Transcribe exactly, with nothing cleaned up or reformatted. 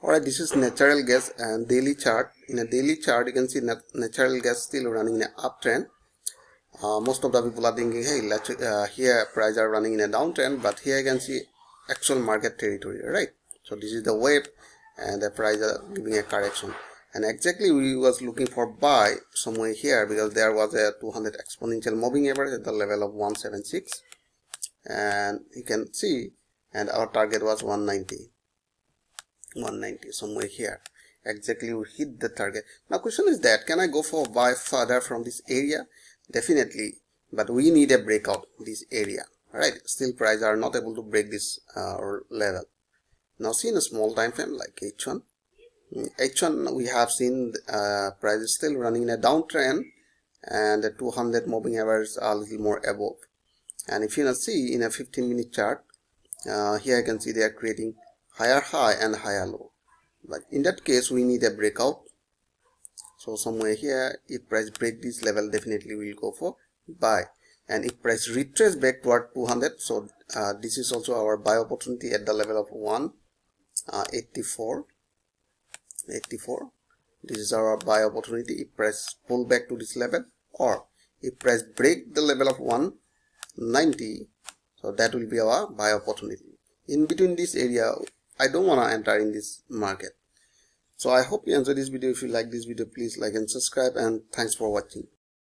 Alright, this is natural gas and daily chart. In a daily chart, you can see nat natural gas still running in an uptrend. Uh, most of the people are thinking, hey, let's, uh, here price are running in a downtrend, but here you can see actual market territory, right? So this is the wave, and the price are giving a correction. And exactly we was looking for buy somewhere here because there was a two hundred exponential moving average at the level of one seventy-six, and you can see, and our target was one ninety. one ninety somewhere here. Exactly we hit the target. Now question is that can I go for buy further from this area? Definitely, but we need a breakout this area. Right, still price are not able to break this uh, level. Now see in a small time frame like H one, H one we have seen uh, price is still running in a downtrend, and the two hundred moving averages are a little more above. And if you now see in a fifteen minute chart, uh, here you can see they are creating higher high and higher low, but in that case we need a breakout. So somewhere here, if price break this level, definitely we will go for buy. And if price retrace back toward two hundred, so uh, this is also our buy opportunity at the level of one eighty-four. eighty-four. This is our buy opportunity if price pull back to this level, or if price break the level of one ninety, so that will be our buy opportunity. In between this area, I don't want to enter in this market. So I hope you enjoyed this video. If you like this video, please like and subscribe, and thanks for watching.